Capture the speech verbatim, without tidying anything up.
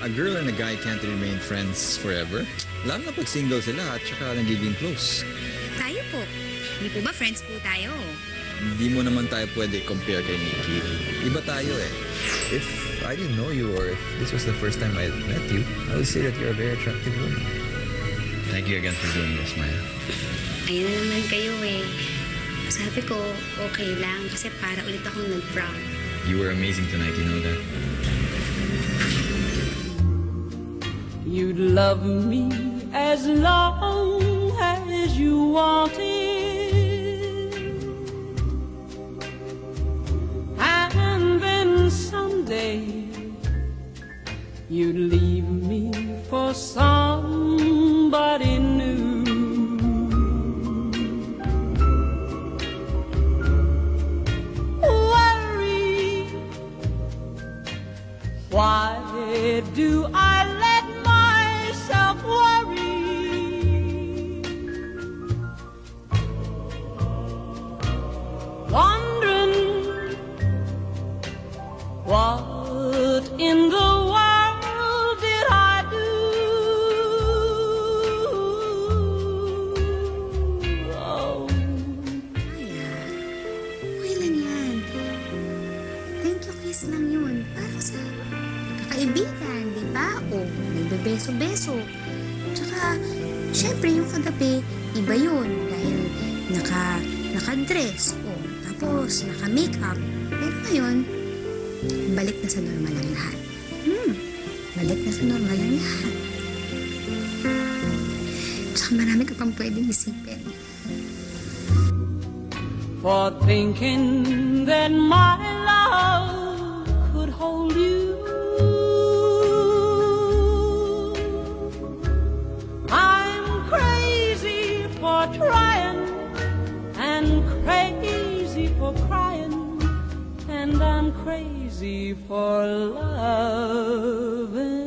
a girl and a guy can't remain friends forever. Lalo na pag single sila at saka nagiging close. Tayo po. Hindi po ba friends po tayo? Hindi mo naman tayo pwede compare kay Nikki. Iba tayo eh. If I didn't know you or if this was the first time I met you, I would say that you're a very attractive woman. Thank you again for doing this, Maya. Ayun na naman kayo eh. Sabi ko, okay lang kasi para ulit akong nag-proud. You were amazing tonight, you know that? You'd love me as long as you wanted. And then someday you'd leave me for somebody new. Worry, why do I let myself worry? Wondering what in the world did I do? Oh. Maya, okay lang yan. Thank you kiss lang yun. Para sa kakaibigan, di ba? O, nagbebeso-beso. Tsaka, syempre yung kagabi, iba yun. Dahil naka, naka-dress. O, tapos naka-makeup. Pero ngayon, balik na sa normal ang lahat. Hmm, balik na sa normal ang lahat. Tsaka marami ka pang pwedeng isipin. For thinking that my love could hold you, I'm crazy for trying and crazy for crying, and I'm crazy for loving.